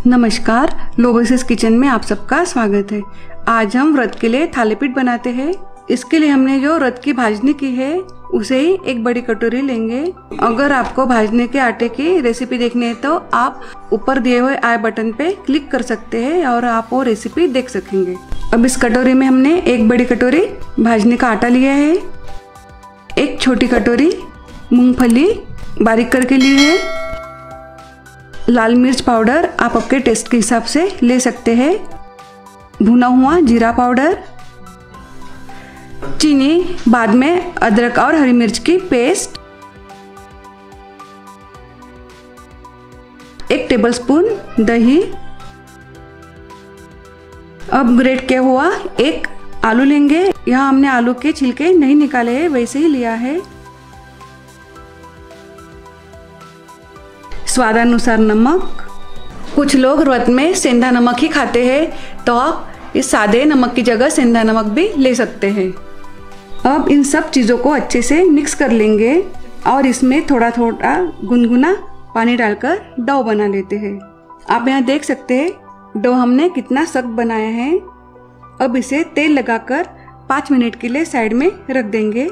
नमस्कार, लोबसेस किचन में आप सबका स्वागत है। आज हम व्रत के लिए थालीपीठ बनाते हैं। इसके लिए हमने जो व्रत की भाजनी की है उसे ही एक बड़ी कटोरी लेंगे। अगर आपको भाजने के आटे की रेसिपी देखनी है तो आप ऊपर दिए हुए आई बटन पे क्लिक कर सकते हैं और आप वो रेसिपी देख सकेंगे। अब इस कटोरी में हमने एक बड़ी कटोरी भाजने का आटा लिया है, एक छोटी कटोरी मूंगफली बारीक करके ली है, लाल मिर्च पाउडर आप आपके टेस्ट के हिसाब से ले सकते हैं, भुना हुआ जीरा पाउडर, चीनी, बाद में अदरक और हरी मिर्च की पेस्ट, 1 टेबलस्पून दही। अब ग्रेट किया हुआ एक आलू लेंगे। यहाँ हमने आलू के छिलके नहीं निकाले हैं, वैसे ही लिया है। स्वादानुसार नमक। कुछ लोग व्रत में सेंधा नमक ही खाते हैं, तो आप इस सादे नमक की जगह सेंधा नमक भी ले सकते हैं। अब इन सब चीज़ों को अच्छे से मिक्स कर लेंगे और इसमें थोड़ा थोड़ा गुनगुना पानी डालकर डो बना लेते हैं। आप यहाँ देख सकते हैं डो हमने कितना सख्त बनाया है। अब इसे तेल लगाकर 5 मिनट के लिए साइड में रख देंगे।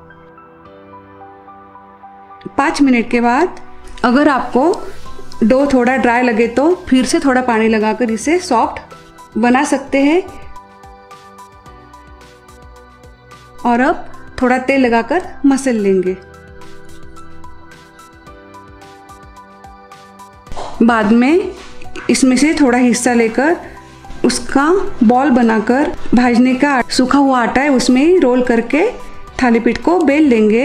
5 मिनट के बाद अगर आपको डो थोड़ा ड्राई लगे तो फिर से थोड़ा पानी लगाकर इसे सॉफ्ट बना सकते हैं। और अब थोड़ा तेल लगाकर मसल लेंगे। बाद में इसमें से थोड़ा हिस्सा लेकर उसका बॉल बनाकर भाजने का सूखा हुआ आटा है उसमें रोल करके थालीपीठ को बेल लेंगे।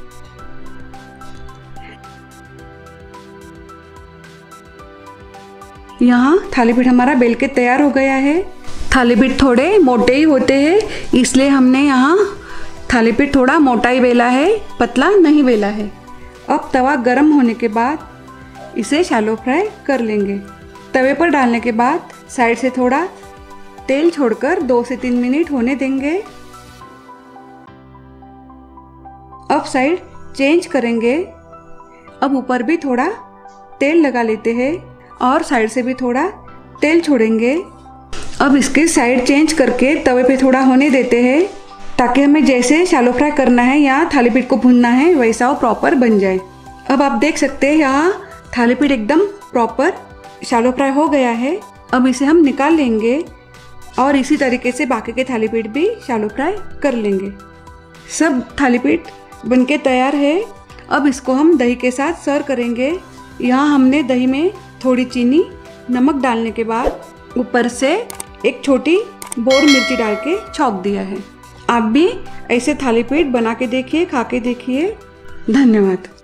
यहाँ थालीपीठ हमारा बेल के तैयार हो गया है। थालीपीठ थोड़े मोटे ही होते हैं, इसलिए हमने यहाँ थालीपीठ थोड़ा मोटा ही बेला है, पतला नहीं बेला है। अब तवा गर्म होने के बाद इसे शैलो फ्राई कर लेंगे। तवे पर डालने के बाद साइड से थोड़ा तेल छोड़कर 2 से 3 मिनट होने देंगे। अब साइड चेंज करेंगे। अब ऊपर भी थोड़ा तेल लगा लेते हैं और साइड से भी थोड़ा तेल छोड़ेंगे। अब इसके साइड चेंज करके तवे पे थोड़ा होने देते हैं ताकि हमें जैसे शैलो फ्राई करना है या थालीपीठ को भूनना है वैसा वो प्रॉपर बन जाए। अब आप देख सकते हैं यहाँ थालीपीठ एकदम प्रॉपर शैलो फ्राई हो गया है। अब इसे हम निकाल लेंगे और इसी तरीके से बाकी के थालीपीठ भी शैलो फ्राई कर लेंगे। सब थालीपीठ बनके तैयार है। अब इसको हम दही के साथ सर्व करेंगे। यहाँ हमने दही में थोड़ी चीनी, नमक डालने के बाद ऊपर से एक छोटी बोर मिर्ची डाल के छौंक दिया है। आप भी ऐसे थालीपीठ बना के देखिए, खा के देखिए। धन्यवाद।